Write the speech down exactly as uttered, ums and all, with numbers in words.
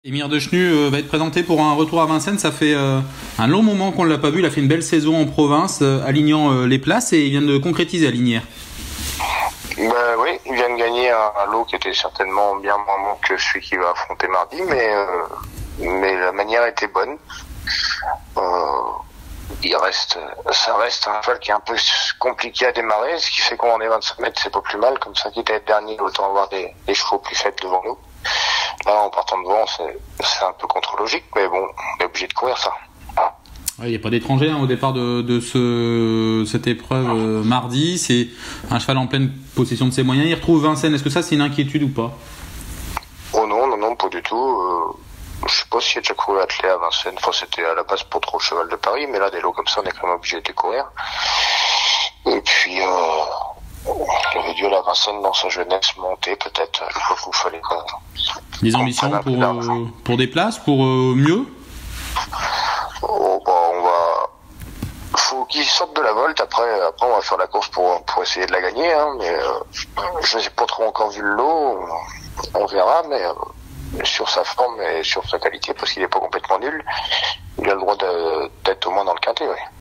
Émir Dechenu euh, va être présenté pour un retour à Vincennes. Ça fait euh, un long moment qu'on ne l'a pas vu. Il a fait une belle saison en province, euh, alignant euh, les places, et il vient de concrétiser à Lignières. Ben oui, il vient de gagner un, un lot qui était certainement bien moins bon que celui qu'il va affronter mardi, mais euh, mais la manière était bonne. Euh, il reste, ça reste un cheval qui est un peu compliqué à démarrer, ce qui fait qu'on en est vingt-cinq mètres, c'est pas plus mal. Comme ça, quitte à être dernier, autant avoir des, des chevaux plus faibles devant nous. Là, en partant devant, c'est, c'est un peu contre-logique, mais bon, on est obligé de courir ça. Il n'y a pas d'étranger hein, au départ de, de ce, cette épreuve euh, mardi. C'est un cheval en pleine possession de ses moyens. Il retrouve Vincennes. Est-ce que ça, c'est une inquiétude ou pas? Oh non, non, non, pas du tout. Euh, je sais pas s'il a déjà couru attelé à Vincennes. Enfin, c'était à la base pour trop le cheval de Paris, mais là, des lots comme ça, on est quand même obligé de courir. Et puis, euh, il avait dû aller à Vincennes dans sa jeunesse monter, peut-être. Je crois qu'il fallait quoi. Des ambitions pour, euh, pour des places, pour euh, mieux? Oh, bah, on va. Faut qu'il sorte de la volte. Après, après, on va faire la course pour pour essayer de la gagner. Hein, mais euh, je n'ai pas trop encore vu le lot. On verra, mais euh, sur sa forme et sur sa qualité, parce qu'il n'est pas complètement nul, il a le droit de, d'être au moins dans le quintet. Ouais.